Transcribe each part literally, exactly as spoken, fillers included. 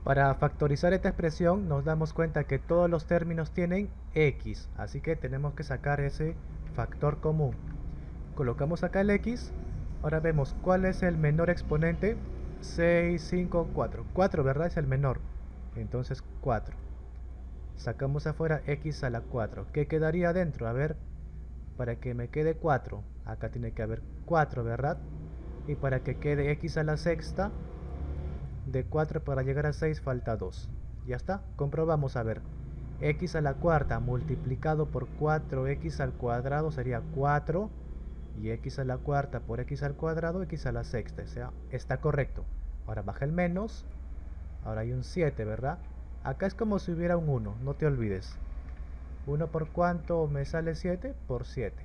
Para factorizar esta expresión nos damos cuenta que todos los términos tienen x, así que tenemos que sacar ese factor común. Colocamos acá el x, ahora vemos cuál es el menor exponente, seis, cinco, cuatro. cuatro, ¿verdad? Es el menor, entonces cuatro. Sacamos afuera x a la cuatro. ¿Qué quedaría adentro? A ver, para que me quede cuatro, acá tiene que haber cuatro, ¿verdad? Y para que quede x a la sexta, de cuatro para llegar a seis falta dos. Ya está, comprobamos a ver. X a la cuarta multiplicado por cuatro x al cuadrado sería cuatro. Y x a la cuarta por x al cuadrado, x a la sexta. O sea, está correcto. Ahora baja el menos. Ahora hay un siete, ¿verdad? Acá es como si hubiera un uno, no te olvides. uno por cuánto me sale siete, por siete.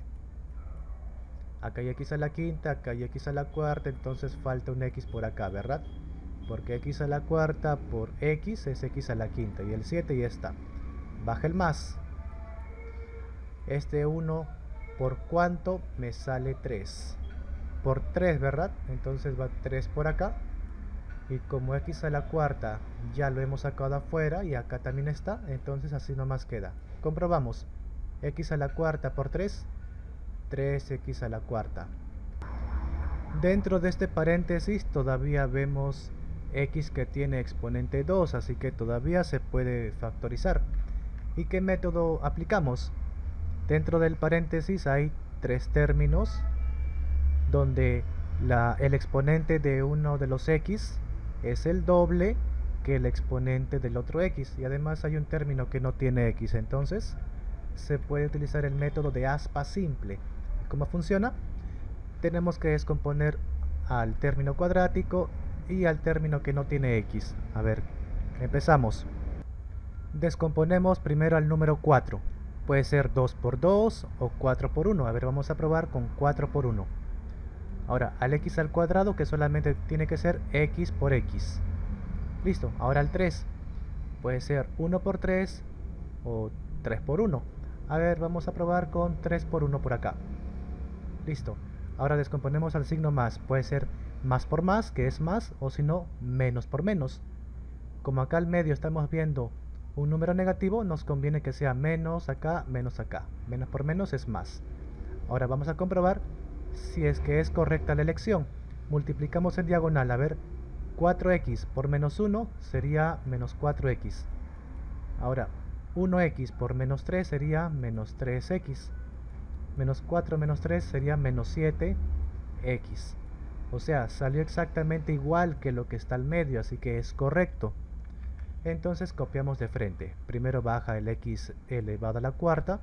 Acá hay x a la quinta, acá hay x a la cuarta, entonces falta un x por acá, ¿verdad? Porque x a la cuarta por x es x a la quinta, y el siete ya está. Baja el más. Este uno por cuánto me sale tres. Por tres, ¿verdad? Entonces va tres por acá. Y como x a la cuarta ya lo hemos sacado afuera y acá también está, entonces así nomás queda. Comprobamos. X a la cuarta por tres, tres x a la cuarta. Dentro de este paréntesis todavía vemos x que tiene exponente dos, así que todavía se puede factorizar. ¿Y qué método aplicamos? Dentro del paréntesis hay tres términos donde la, el exponente de uno de los x es el doble que el exponente del otro x, y además hay un término que no tiene x, entonces se puede utilizar el método de aspa simple. ¿Cómo funciona? Tenemos que descomponer al término cuadrático y al término que no tiene x. A ver, empezamos. Descomponemos primero al número cuatro. Puede ser dos por dos o cuatro por uno. A ver, vamos a probar con cuatro por uno. Ahora, al x al cuadrado, que solamente tiene que ser x por x. Listo, ahora al tres. Puede ser uno por tres o tres por uno. A ver, vamos a probar con tres por uno por acá. Listo. Ahora descomponemos al signo más. Puede ser más por más, que es más, o si no, menos por menos. Como acá al medio estamos viendo un número negativo, nos conviene que sea menos acá, menos acá. Menos por menos es más. Ahora vamos a comprobar si es que es correcta la elección. Multiplicamos en diagonal. A ver, cuatro x por menos uno sería menos cuatro x. Ahora, uno x por menos tres sería menos tres x. Menos cuatro menos tres sería menos siete x. O sea, salió exactamente igual que lo que está al medio, así que es correcto. Entonces copiamos de frente. Primero baja el x elevado a la cuarta.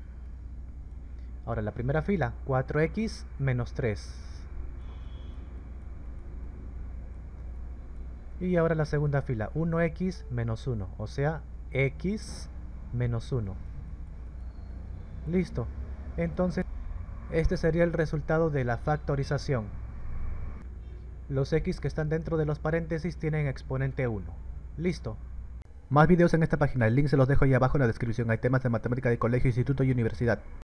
Ahora la primera fila, cuatro x menos tres. Y ahora la segunda fila, uno x menos uno, o sea, x menos uno. Listo. Entonces, este sería el resultado de la factorización. Los x que están dentro de los paréntesis tienen exponente uno. Listo. Más videos en esta página, el link se los dejo ahí abajo en la descripción. Hay temas de matemática de colegio, instituto y universidad.